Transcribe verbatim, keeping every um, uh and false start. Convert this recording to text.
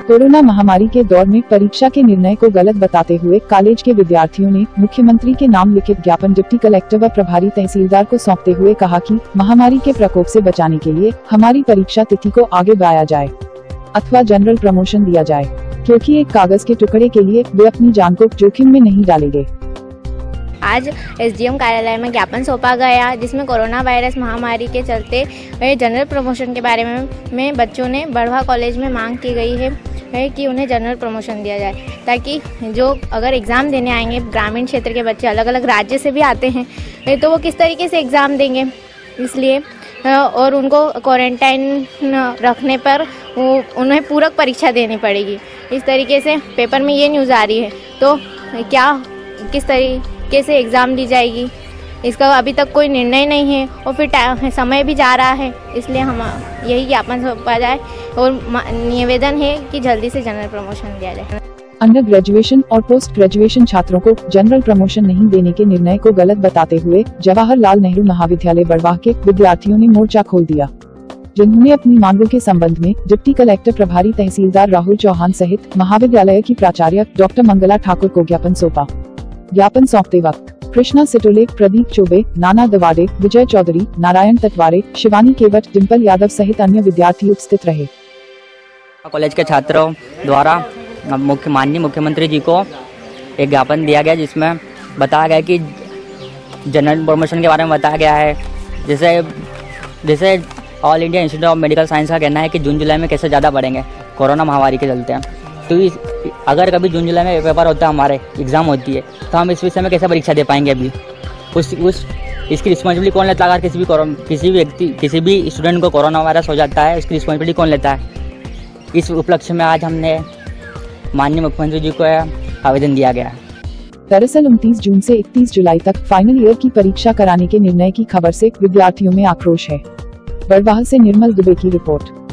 Corona महामारी के दौर में परीक्षा के निर्णय को गलत बताते हुए कॉलेज के विद्यार्थियों ने मुख्यमंत्री के नाम लिखित ज्ञापन डिप्टी कलेक्टर व प्रभारी तहसीलदार को सौंपते हुए कहा कि महामारी के प्रकोप से बचाने के लिए हमारी परीक्षा तिथि को आगे बढ़ाया जाए अथवा जनरल प्रमोशन दिया जाए, क्योंकि एक कागज के टुकड़े के लिए वे अपनी जान को जोखिम में नहीं डालेंगे। आज एसडीएम कार्यालय में ज्ञापन सौंपा गया, जिसमें कोरोना वायरस महामारी के चलते जनरल प्रमोशन के बारे में, में बच्चों ने बढ़वा कॉलेज में मांग की गई है, है कि उन्हें जनरल प्रमोशन दिया जाए, ताकि जो अगर एग्ज़ाम देने आएंगे ग्रामीण क्षेत्र के बच्चे, अलग अलग राज्य से भी आते हैं, तो वो किस तरीके से एग्ज़ाम देंगे। इसलिए और उनको क्वारंटाइन रखने पर वो उन्हें पूरक परीक्षा देनी पड़ेगी। इस तरीके से पेपर में ये न्यूज़ आ रही है, तो क्या किस तरीके से एग्ज़ाम दी जाएगी, इसका अभी तक कोई निर्णय नहीं है और फिर समय भी जा रहा है। इसलिए हम यही ज्ञापन सौंपा जाए और निवेदन है कि जल्दी से जनरल प्रमोशन दिया जाए। अंडर ग्रेजुएशन और पोस्ट ग्रेजुएशन छात्रों को जनरल प्रमोशन नहीं देने के निर्णय को गलत बताते हुए जवाहरलाल नेहरू महाविद्यालय बड़वाह के विद्यार्थियों ने मोर्चा खोल दिया, जिन्होंने अपनी मांगों के संबंध में डिप्टी कलेक्टर प्रभारी तहसीलदार राहुल चौहान सहित महाविद्यालय की प्राचार्य डॉक्टर मंगला ठाकुर को ज्ञापन सौंपा। ज्ञापन सौंपते वक्त कृष्णा सिटोले, प्रदीप चौबे, नाना दवाडे, विजय चौधरी, नारायण तटवारे, शिवानी केवट, डिम्पल यादव सहित अन्य विद्यार्थी उपस्थित रहे। कॉलेज के छात्रों द्वारा मुख्य माननीय मुख्यमंत्री जी को एक ज्ञापन दिया गया, जिसमें बताया गया कि जनरल प्रमोशन के बारे में बताया गया है। जैसे जैसे All India Institute of Medical Science का कहना है कि जून जुलाई में कैसे ज़्यादा बढ़ेंगे कोरोना महामारी के चलते हैं, तो इस अगर कभी जून जुलाई में पेपर होता है, हमारे एग्ज़ाम होती है, तो हम इस विषय में कैसे परीक्षा दे पाएंगे। अभी उस उस इसकी रिस्पॉन्सिबिलिटी कौन लेता है? अगर किसी भी किसी भी व्यक्ति किसी भी स्टूडेंट को कोरोना वायरस हो जाता है, इसकी रिस्पॉन्सिबिलिटी कौन लेता है? इस उपलक्ष्य में आज हमने माननीय मुख्यमंत्री जी को आवेदन दिया गया है। दरअसल उनतीस जून से इकतीस जुलाई तक फाइनल ईयर की परीक्षा कराने के निर्णय की खबर से विद्यार्थियों में आक्रोश है। बड़वाह से निर्मल दुबे की रिपोर्ट।